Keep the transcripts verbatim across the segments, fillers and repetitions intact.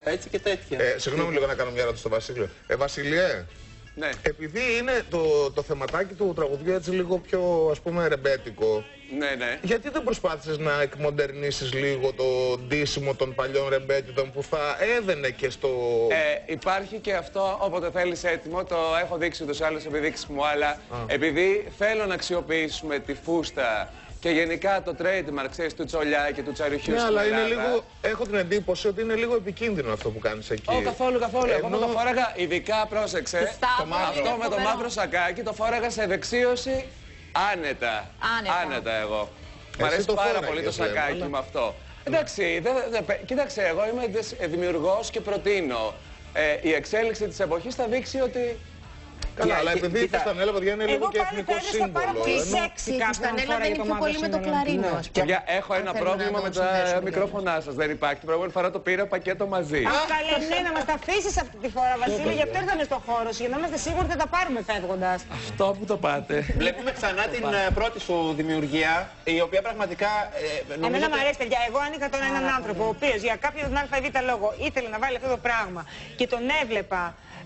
Έτσι και τέτοια. Ε, συγγνώμη λίγο να κάνω μια ερώτηση στο Βασίλειο. Ε, Βασίλειε, Ναι. επειδή είναι το, το θεματάκι του τραγουδιού έτσι λίγο πιο, ας πούμε, ρεμπέτικο, Ναι, ναι. γιατί δεν προσπάθησες να εκμοντερνήσεις λίγο το ντύσιμο των παλιών ρεμπέτιδων που θα έδαινε και στο... Ε, υπάρχει και αυτό, όποτε θέλεις έτοιμο, το έχω δείξει ούτως ή άλλως, επειδή δείξεις μου άλλα. Επειδή θέλω να αξιοποιήσουμε τη φούστα και γενικά το trademark, ξέρεις, του Τσολιά και του Τσαριχιού Ναι, στην αλλά είναι Ελλάδα. λίγο, έχω την εντύπωση ότι είναι λίγο επικίνδυνο αυτό που κάνεις εκεί. Όχι, καθόλου, καθόλου. Εγώ Ενώ... το φόραγα, ειδικά πρόσεξε, Σταύρο, αυτό είναι με το φοβερό. μαύρο σακάκι το φόραγα σε δεξίωση άνετα. Άνετα. Άνετα εγώ. Μ' Εσύ αρέσει το πάρα φόραγες, πολύ το λέμε, σακάκι αλλά- με αυτό. Εντάξει, δε, δε, δε, κοίταξε, εγώ είμαι δες- δημιουργός και προτείνω. Ε, η εξέλιξη της εποχής θα δείξει ότι... Καλά, Yeah, αλλά κοι- επειδή η κοίτα, φουστανέλα, παιδιά, είναι λίγο Εγώ και πάλι εθνικό θα έδωσα πάρα σύμβολο. πολύ ενώ- σεξι Η κάποιον φουστανέλα φοράει δεν το είναι πιο μαύρο πολύ με το σύνολο. κλαρίνο, Ναι. ας πούμε. Παιδιά, έχω Αν ένα θέλουμε πρόβλημα να το με τα συνδέσουμε μικρόφωνά σας. Δεν υπάρχει. Την προηγούμενη φορά το πήρα πακέτο μαζί. Α, καλέ, ναι, να μας τα αφήσεις αυτή τη φορά, Βασίλη, γι' αυτό ήρθαμε στο χώρο σου, για να είμαστε σίγουροι ότι θα τα πάρουμε φεύγοντας. Αυτό που το πάτε. Βλέπουμε ξανά την ε, πρώτη σου δημιουργία, η οποία πραγματικά ε, νομίζω Εμένα μου ότι- αρέσει, παιδιά. Εγώ ανήκα τώρα έναν άνθρωπο, ο οποίος για κάποιον ΑΒ λόγο ήθελε να βάλει αυτό το πράγμα και τον έβλεπα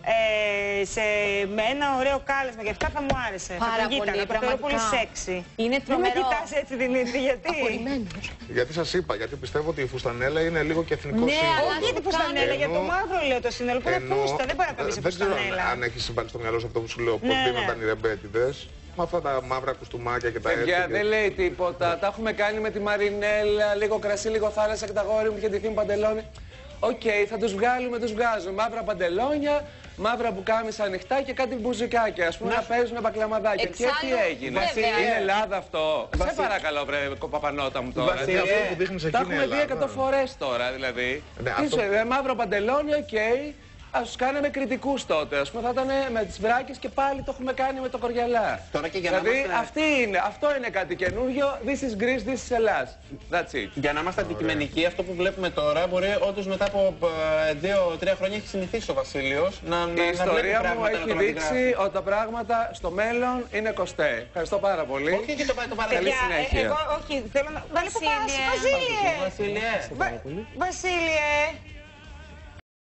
ε, σε, με ένα ωραίο κάλεσμα, γι' αυτά θα μου άρεσε. Πάρα θα τον πολύ, κοίταγα, το θεωρώ πολύ πραγματικά. σεξι. Είναι Μην με τρομερό. κοιτάς έτσι, Δημήτρη, γιατί. Απορριμμένος. Γιατί σας είπα, γιατί πιστεύω ότι η φουστανέλα είναι λίγο και εθνικό Ναι, σύμβολο. αλλά Όχι για τη φουστανέλα, για το Ενώ- μαύρο λέω το σύνολο, που είναι ενώ- φούστα, δεν μπορεί να πει σε δεν ξέρω αν, φουστανέλα. αν έχει συμβάνει στο μυαλό σου αυτό που σου λέω, πώς Ναι, δίνονταν ναι. οι ρεμπέτιδες. Με αυτά τα μαύρα κουστούμάκια και τα έτσι. Παιδιά, και- δεν λέει τίποτα. Τα έχουμε κάνει με τη Μαρινέλα, λίγο κρασί, λίγο θάλασσα και τα γόρι μου και τη θύμη παντελόνι. Οκ, θα τους βγάλουμε, τους βγάζουμε. Μαύρα παντελόνια, μαύρα μπουκάμισα ανοιχτά και κάτι μπουζικάκια. Ας πούμε να παίζουν μπακλαμαδάκια. Και Εξάλλου, τι έγινε. βέβαια. Είναι Ελλάδα αυτό. Σε Βασίλη. παρακαλώ, βρε κοπαπανότα μου τώρα. Βασίλη, Αυτό Δηλαδή, που δείχνεις εκεί τα είναι έχουμε δει Ελλάδα. εκατό φορές τώρα, δηλαδή. Ναι, Τι αυτό- σου, ε, μαύρο παντελόνι, οκ. Ας τους κάναμε κριτικούς τότε. Ας πούμε, θα ήταν με τις βράκες και πάλι το έχουμε κάνει με το κοριαλά. Τώρα και για να δηλαδή, είμαστε- αυτή είναι, αυτό είναι κάτι καινούργιο. This is Greece, this is Ελλάς. That's it. Για να είμαστε αντικειμενικοί, αυτό που βλέπουμε τώρα μπορεί όντως μετά από δύο τρία χρόνια έχει συνηθίσει ο Βασίλειος να, να, Η να ιστορία βλέπει μου πράγματα, να έχει τον αντιγράφει. δείξει ότι τα πράγματα στο μέλλον είναι κοστέ. Ευχαριστώ πάρα πολύ. Όχι και το πάει το Καλή παραδείγμα. Παιδιά, συνέχεια. ε, εγώ όχι, θέλω να. Βάλε που πας, Βασίλειε. Βασίλειε! Βασίλειε. Βα- Βασίλειε!